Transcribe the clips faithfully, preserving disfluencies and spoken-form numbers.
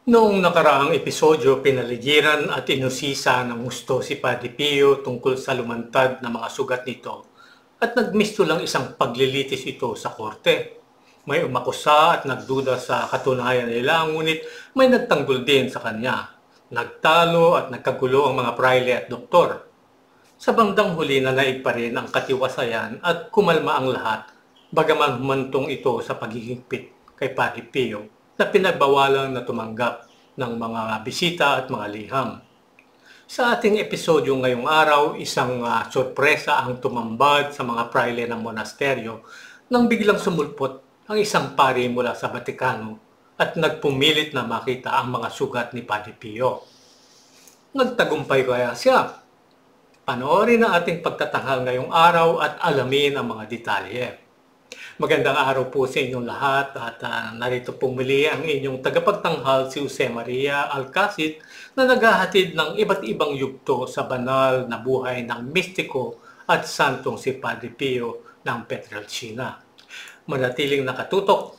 Noong nakaraang episodyo, pinaligiran at inusisa ng gusto si Padre Pio tungkol sa lumantad na mga sugat nito at nagmisto lang isang paglilitis ito sa korte. May umakusa at nagduda sa katunayan nila, ngunit may nagtanggol din sa kanya. Nagtalo at nagkagulo ang mga praile at doktor. Sa bandang huli na naig pa rin ang katiwasayan at kumalma ang lahat, bagaman humantong ito sa paghihigpit kay Padre Pio na pinagbawalan na tumanggap ng mga bisita at mga liham. Sa ating episodyo ngayong araw, isang uh, sorpresa ang tumambad sa mga praile ng monasteryo nang biglang sumulpot ang isang pari mula sa Batikano at nagpumilit na makita ang mga sugat ni Padre Pio. Nagtagumpay kaya siya? Panoorin ang ating pagtatanghal ngayong araw at alamin ang mga detalye. Magandang araw po sa inyong lahat at uh, narito pumili ang inyong tagapagtanghal si Jose Maria Alcacid na naghahatid ng iba't ibang yugto sa banal na buhay ng mistiko at santong si Padre Pio ng Pietrelcina. Manatiling nakatutok.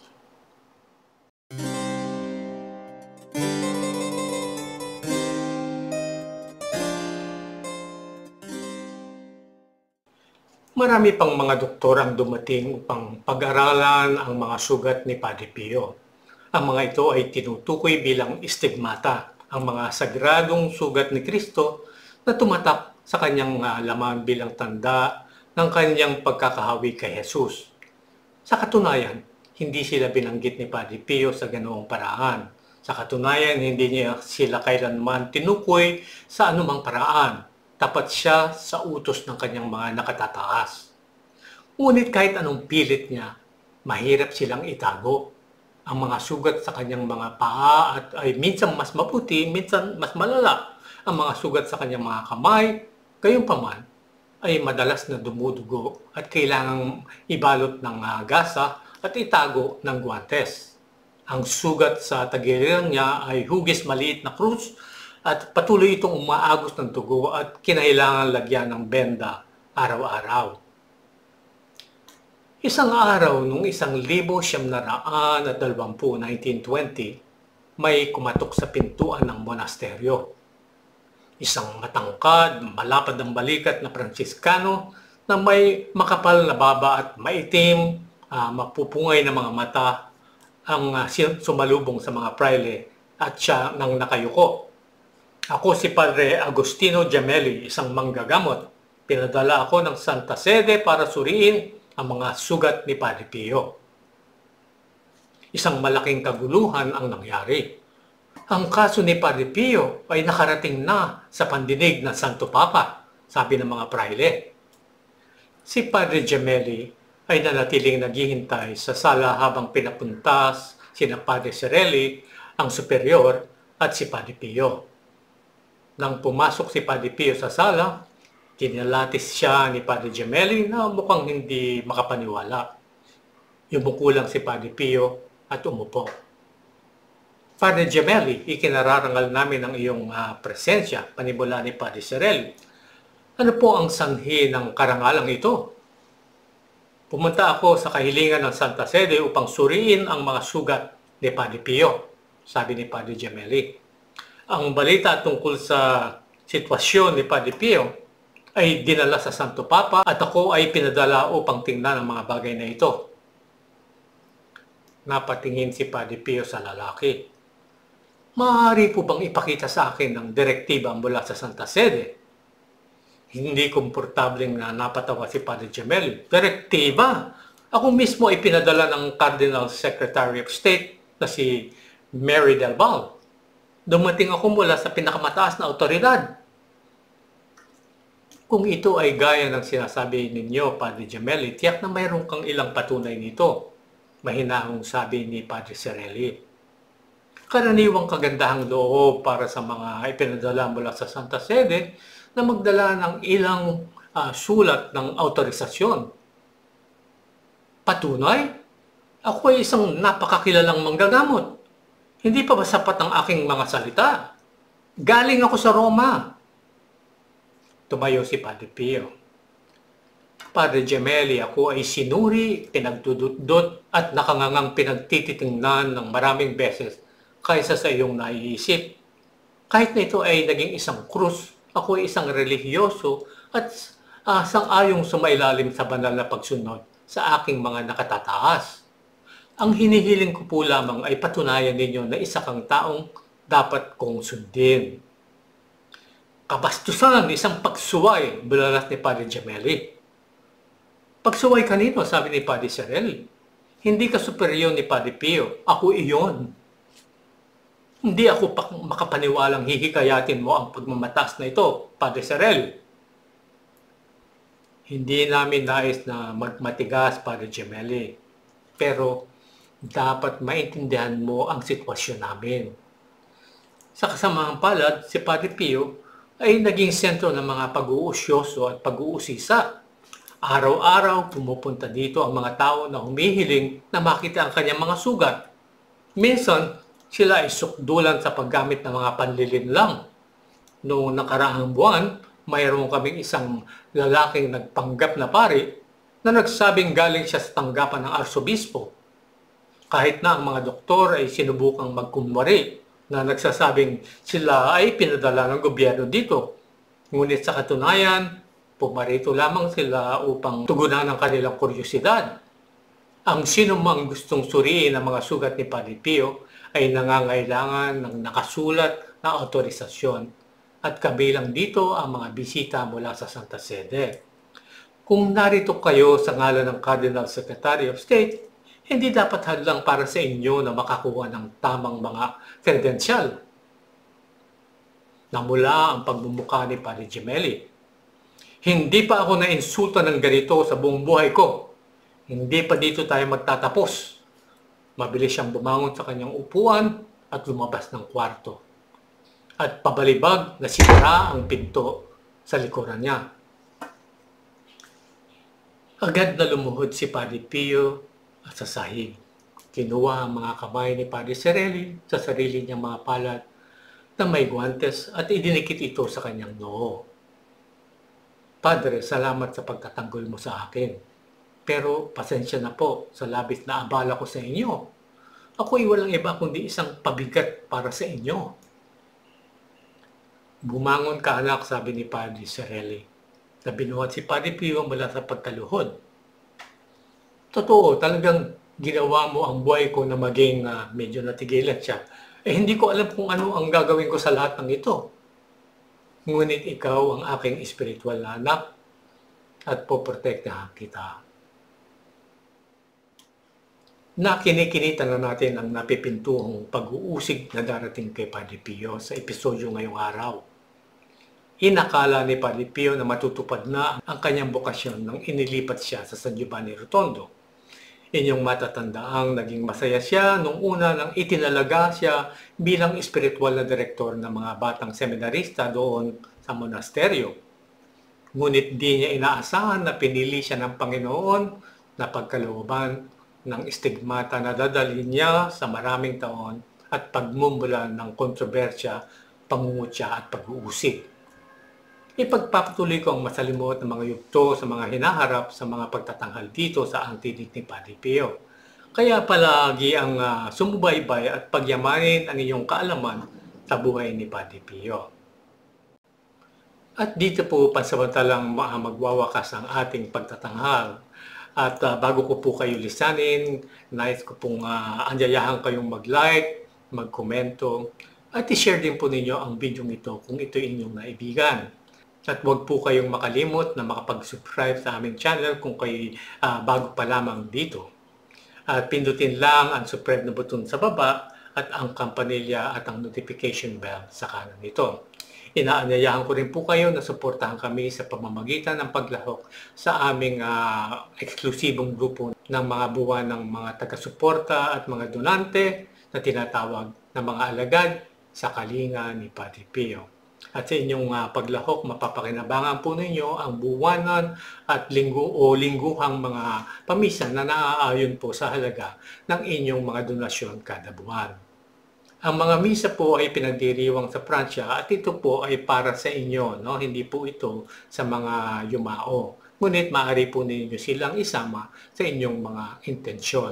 Marami pang mga doktor ang dumating upang pag-aralan ang mga sugat ni Padre Pio. Ang mga ito ay tinutukoy bilang stigmata, ang mga sagradong sugat ni Kristo na tumatak sa kanyang laman bilang tanda ng kanyang pagkakahawi kay Jesus. Sa katunayan, hindi sila binanggit ni Padre Pio sa ganoong paraan. Sa katunayan, hindi niya sila kailanman tinukoy sa anumang paraan. Tapat siya sa utos ng kanyang mga nakatataas. Ngunit kahit anong pilit niya, mahirap silang itago. Ang mga sugat sa kanyang mga paa at ay minsan mas maputi, minsan mas malala. Ang mga sugat sa kanyang mga kamay, gayunpaman, ay madalas na dumudugo at kailangang ibalot ng uh, gasa at itago ng guwantes. Ang sugat sa tagiliran niya ay hugis maliit na krus at patuloy itong umaagos ng dugo at kinailangan lagyan ng benda araw-araw. Isang araw noong isang libo siyam na raan at dalawampu, nineteen twenty, may kumatok sa pintuan ng monasteryo. Isang matangkad, malapad ang balikat na Franciscano na may makapal na baba at maitim, uh, mapupungay na mga mata ang uh, sumalubong sa mga praile at siya nang nakayuko. Ako si Padre Agustino Gemelli, isang manggagamot. Pinadala ako ng Santa Sede para suriin ang mga sugat ni Padre Pio. Isang malaking kaguluhan ang nangyari. Ang kaso ni Padre Pio ay nakarating na sa pandinig ng Santo Papa, sabi ng mga praile. Si Padre Gemelli ay nanatiling naghihintay sa sala habang pinapuntas sina Padre Cirelli, ang superior, at si Padre Pio. Nang pumasok si Padre Pio sa sala, kinalatis siya ni Padre Gemelli na mukhang hindi makapaniwala. Yumuko lang si Padre Pio at umupo. Padre Gemelli, ikinararangal namin ang iyong uh, presensya, panimula ni Padre Cirelli. Ano po ang sanhi ng karangalang ito? Pumunta ako sa kahilingan ng Santa Sede upang suriin ang mga sugat ni Padre Pio, sabi ni Padre Gemelli. Ang balita tungkol sa sitwasyon ni Padre Pio ay dinala sa Santo Papa at ako ay pinadala upang tingnan ang mga bagay na ito. Napatingin si Padre Pio sa lalaki. Maaari po bang ipakita sa akin ang direktiba mula sa Santa Sede? Hindi komportableng na napatawa si Padre Gemelli. Direktiba? Ako mismo ay pinadala ng Cardinal Secretary of State na si Mary Del Val. Dumating ako mula sa pinakamataas na otoridad. Kung ito ay gaya ng sinasabi ninyo, Padre Gemelli, tiyak na mayroon kang ilang patunay nito, mahinahong sabi ni Padre Cirelli. Karaniwang kagandahang loob para sa mga ipinadala mula sa Santa Sede na magdala ng ilang uh, sulat ng autorisasyon. Patunay? Ako ay isang napakakilalang manggagamot. Hindi pa ba sapat ang aking mga salita? Galing ako sa Roma. Tumayo si Padre Pio. Padre Gemelli, ako ay sinuri, pinagdudot-dot at nakangangang pinagtititingnan ng maraming beses kaysa sa iyong naiisip. Kahit na ito ay naging isang krus, ako ay isang relihiyoso at uh, sang-ayong sumailalim sa banal na pagsunod sa aking mga nakatataas. Ang hinihiling ko po lamang ay patunayan ninyo na isa kang taong dapat kong sundin. Kabastusan, isang pagsuway, bulalas ni Padre Gemelli. Pagsuway kanino, sabi ni Padre Serel. Hindi ka superior ni Padre Pio, ako iyon. Hindi ako makapaniwalang hihikayatin mo ang pagmamatas na ito, Padre Serel. Hindi namin nais na magmatigas, Padre Gemelli. Pero dapat maintindihan mo ang sitwasyon namin. Sa kasamang palad, si Padre Pio ay naging sentro ng mga pag-uusyoso at pag-uusisa. Araw-araw pumupunta dito ang mga tao na humihiling na makita ang kanyang mga sugat. Minsan, sila ay sukdulan sa paggamit ng mga panlilinlang. Noong nakaraang buwan, mayroon kaming isang lalaking nagpanggap na pari na nagsabing galing siya sa tanggapan ng arsobispo. Kahit na ang mga doktor ay sinubukang magkunwari na nagsasabing sila ay pinadala ng gobyerno dito. Ngunit sa katunayan, pumarito lamang sila upang tugunan ang kanilang kuryosidad. Ang sino mang gustong suriin ang mga sugat ni Padre Pio ay nangangailangan ng nakasulat na otorisasyon at kabilang dito ang mga bisita mula sa Santa Sede. Kung narito kayo sa ngalan ng Cardinal Secretary of State, hindi dapat hadlang para sa inyo na makakuha ng tamang mga kredensyal. Namula ang pagmumukha ni Padre Gemelli. Hindi pa ako na-insulta ng ganito sa buong buhay ko. Hindi pa dito tayo magtatapos. Mabilis siyang bumangon sa kanyang upuan at lumabas ng kwarto. At pabalibag na sira ang pinto sa likuran niya. Agad na lumuhod si Padre Pio at sa sahig. Kinuha ang mga kamay ni Padre Sereli sa sarili niyang mga palad na may guantes at idinikit ito sa kanyang noo. Padre, salamat sa pagtatanggol mo sa akin. Pero pasensya na po sa labis na abala ko sa inyo. Ako ay walang iba kundi isang pabigat para sa inyo. Bumangon ka anak, sabi ni Padre Sereli. Na binuhat si Padre Pio mula sa pagkaluhod. Totoo, talagang ginawa mo ang buhay ko na maging uh, medyo natigilan siya. Eh hindi ko alam kung ano ang gagawin ko sa lahat ng ito. Ngunit ikaw ang aking espiritual na anak at poprotektahan kita. Nakinikinita na natin ang napipintuhong pag-uusig na darating kay Padre Pio sa episodyo ngayong araw. Inakala ni Padre Pio na matutupad na ang kanyang bokasyon nang inilipat siya sa San Giovanni Rotondo. Inyong matatandaang naging masaya siya nung una nang itinalaga siya bilang espiritual na direktor ng mga batang seminarista doon sa monasteryo. Ngunit di niya inaasahan na pinili siya ng Panginoon na pagkalooban ng stigmata na dadalhin niya sa maraming taon at pagmumulan ng kontrobersya, pangungutya at pag-uusig. Ipagpapatuloy ko ang masalimot ng mga yugto sa mga hinaharap sa mga pagtatanghal dito sa antidik ni Padre Pio. Kaya palagi ang uh, sumubaybay at pagyamanin ang iyong kaalaman sa buhay ni Padre Pio. At dito po pansamantalang uh, magwawakas ang ating pagtatanghal. At uh, bago ko po kayo lisanin, nais ko pong uh, anyayahan kayong mag-like, mag-komento, at i-share din po ninyo ang video ito kung ito inyong naibigan. At huwag po kayong makalimot na makapag-subscribe sa aming channel kung kayo uh, bago pa lamang dito. At pindutin lang ang subscribe na button sa baba at ang kampanilya at ang notification bell sa kanan nito. Inaanyayahan ko rin po kayo na suportahan kami sa pamamagitan ng paglahok sa aming uh, eksklusibong grupo ng mga buwan ng mga taga-suporta at mga donante na tinatawag na mga alagad sa kalinga ni Padre Pio. At sa inyong uh, paglahok, mapapakinabangan po ninyo ang buwanan at linggo o lingguhang mga pamisan na naaayon po sa halaga ng inyong mga donasyon kada buwan. Ang mga misa po ay pinagdiriwang sa Pransya at ito po ay para sa inyo, no? Hindi po ito sa mga yumao. Ngunit maaari po ninyo silang isama sa inyong mga intensyon.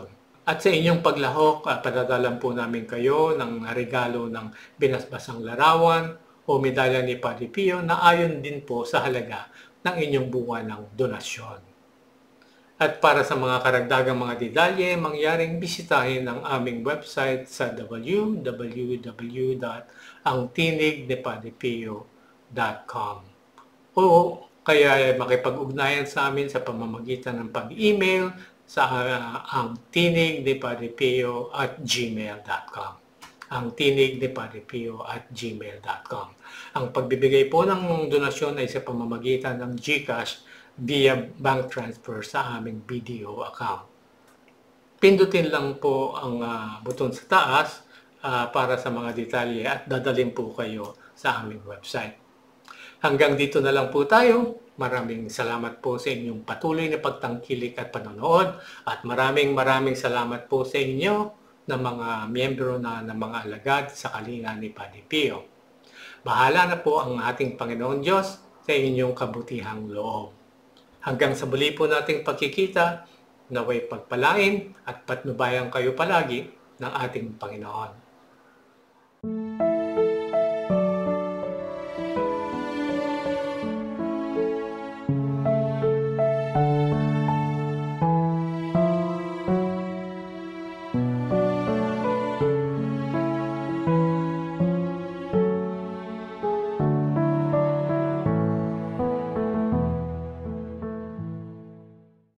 At sa inyong paglahok, uh, padadalan po namin kayo ng regalo ng binasbasang larawan o medalya ni Padre Pio na ayon din po sa halaga ng inyong buwan ng donasyon. At para sa mga karagdagang mga detalye, mangyaring bisitahin ang aming website sa w w w dot ang tinig ni padre pio dot com o kaya makipag-ugnayan sa amin sa pamamagitan ng pag-email sa uh, ang tinig ni padre pio at gmail dot com ang tinig ni padre pio at gmail dot com. Ang pagbibigay po ng donasyon ay sa pamamagitan ng GCash via bank transfer sa aming B D O account. Pindutin lang po ang uh, buton sa taas uh, para sa mga detalye at dadalhin po kayo sa aming website. Hanggang dito na lang po tayo. Maraming salamat po sa inyong patuloy na pagtangkilik at panonood at maraming maraming salamat po sa inyo na mga miyembro na ng mga alagad sa kalinga ni Padre Pio. Bahala na po ang ating Panginoon Diyos sa inyong kabutihang loob. Hanggang sa muli po nating pagkikita, naway pagpalain at patnubayan kayo palagi ng ating Panginoon.